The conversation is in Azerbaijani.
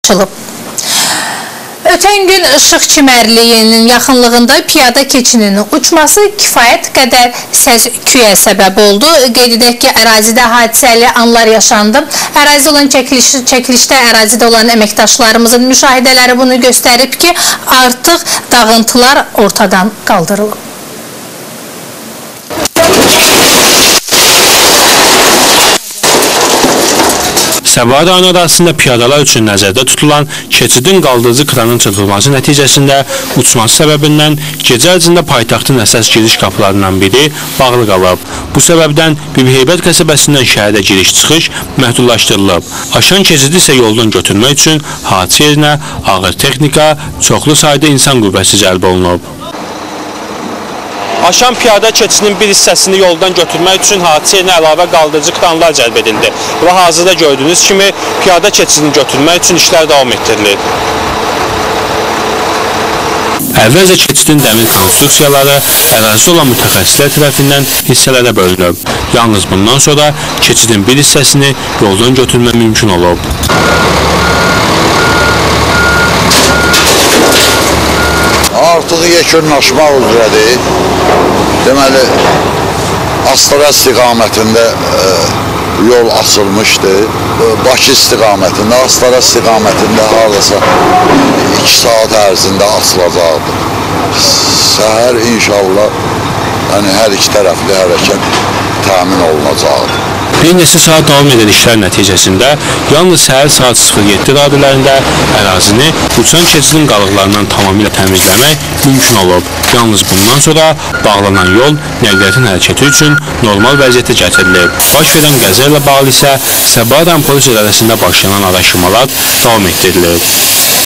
açılıb. Ötən gün Işıq çimərliyinin yaxınlığında piyada keçinin uçması kifayət qədər səs-küyə səbəb oldu. Qeyd edək ki, ərazidə hadisəli anlar yaşandı. Ərazidə olan çəkilişdə ərazidə olan əməkdaşlarımızın müşahidələri bunu göstərib ki, artıq dağıntılar ortadan qaldırılıb. Səbuha rayonu arasında piyadalar üçün nəzərdə tutulan keçidin qaldırıcı kranın çırpılması nəticəsində uçması səbəbindən gecə ərzində paytaxtın əsas giriş qapılarından biri bağlı qalıb. Bu səbəbdən Bibiheybət qəsəbəsindən şəhərə giriş-çıxış məhdudlaşdırılıb. Aşan keçidi isə yoldan götürmək üçün hadisə yerinə ağır texnika, çoxlu sayda insan qüvvəsi cəlb olunub. Aşan piyada keçidinin bir hissəsini yoldan götürmək üçün hadisə yerinə əlavə qaldırıcı kranlar cəlb edildi və hazırda gördüyünüz kimi piyada keçidini götürmək üçün işlər davam etdirilir. Əvvəlcə keçidin dəmir konstruksiyaları ərazisi olan mütəxəssislər tərəfindən hissələrə bölünüb. Yalnız bundan sonra keçidin bir hissəsini yoldan götürmək mümkün olub. Artıq yekunlaşmaq üzrədir. Deməli, Astara istiqamətində yol açılmışdı. Bakı istiqamətində, Astara istiqamətində hardasa 2 saat ərzində açılacaqdı. Səhər inşallah hər iki tərəfli hərəkət təmin olunacaqdı. Bir neçə saat davam edən işlər nəticəsində yalnız səhər saat 07 radələrində ərazini uçan keçidin qalıqlarından tamamilə təmizləmək mümkün olub. Yalnız bundan sonra bağlanan yol nəqliyyatın hərəkəti üçün normal vəziyyətə gətirilib. Baş verən qəza ilə bağlı isə Səbuha rayon polis idarəsində başlanan araşdırmalar davam etdirilir.